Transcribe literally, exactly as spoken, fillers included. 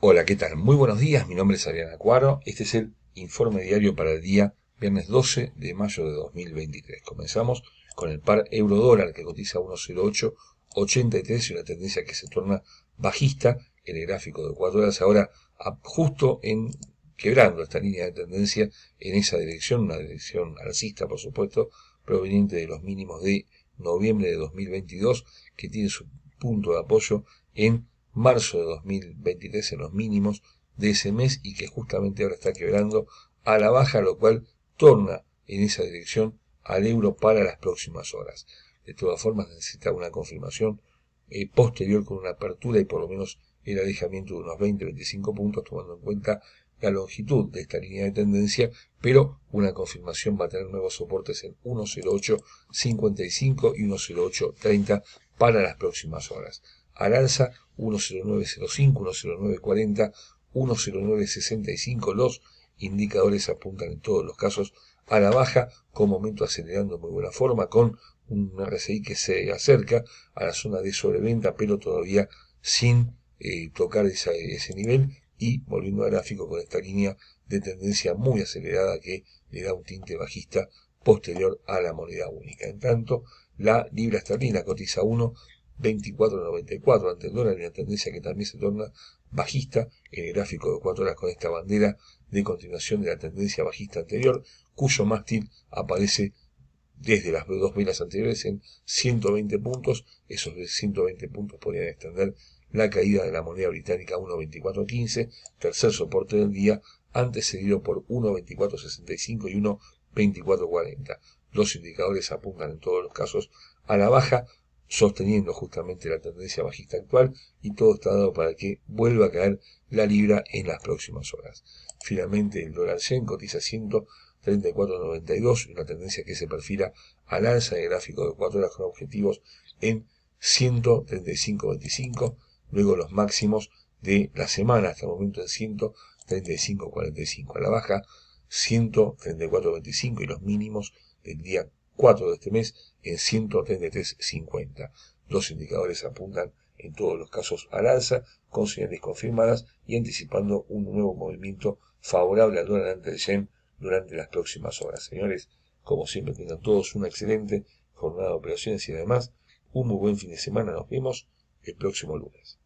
Hola, ¿qué tal? Muy buenos días, mi nombre es Adrián Acuaro. Este es el informe diario para el día viernes doce de mayo de dos mil veintitrés. Comenzamos con el par euro-dólar que cotiza uno coma cero ocho ochenta y tres y una tendencia que se torna bajista en el gráfico de cuatro horas, ahora a- justo en quebrando esta línea de tendencia en esa dirección, una dirección alcista, por supuesto, proveniente de los mínimos de noviembre de dos mil veintidós, que tiene su punto de apoyo en marzo de dos mil veintitrés en los mínimos de ese mes y que justamente ahora está quebrando a la baja, lo cual torna en esa dirección al euro para las próximas horas. De todas formas necesita una confirmación eh, posterior con una apertura y por lo menos el alejamiento de unos veinte a veinticinco puntos, tomando en cuenta la longitud de esta línea de tendencia, pero una confirmación va a tener nuevos soportes en uno coma cero ocho cincuenta y cinco y uno coma cero ocho treinta para las próximas horas. Al alza uno coma cero nueve cero cinco, uno coma cero nueve cuarenta, uno coma cero nueve sesenta y cinco. Los indicadores apuntan en todos los casos a la baja, con momento acelerando en muy buena forma, con un R S I que se acerca a la zona de sobreventa, pero todavía sin eh, tocar esa, ese nivel, y volviendo al gráfico con esta línea de tendencia muy acelerada que le da un tinte bajista posterior a la moneda única. En tanto, la libra esterlina cotiza uno veinticuatro noventa y cuatro ante el dólar, y una tendencia que también se torna bajista en el gráfico de cuatro horas con esta bandera de continuación de la tendencia bajista anterior, cuyo mástil aparece desde las dos velas anteriores en ciento veinte puntos. Esos ciento veinte puntos podrían extender la caída de la moneda británica a uno veinticuatro quince, tercer soporte del día, antecedido por uno veinticuatro sesenta y cinco y uno veinticuatro cuarenta. Los indicadores apuntan en todos los casos a la baja, sosteniendo justamente la tendencia bajista actual, y todo está dado para que vuelva a caer la libra en las próximas horas. Finalmente, el dólar yen cotiza ciento treinta y cuatro noventa y dos, una tendencia que se perfila al alza de gráfico de cuatro horas con objetivos en ciento treinta y cinco veinticinco, luego los máximos de la semana hasta el momento en ciento treinta y cinco cuarenta y cinco, a la baja ciento treinta y cuatro veinticinco y los mínimos del día cuatro de este mes en ciento treinta y tres cincuenta. Los indicadores apuntan en todos los casos al alza, con señales confirmadas y anticipando un nuevo movimiento favorable al dólar ante el yen durante las próximas horas. Señores, como siempre, tengan todos una excelente jornada de operaciones y además un muy buen fin de semana. Nos vemos el próximo lunes.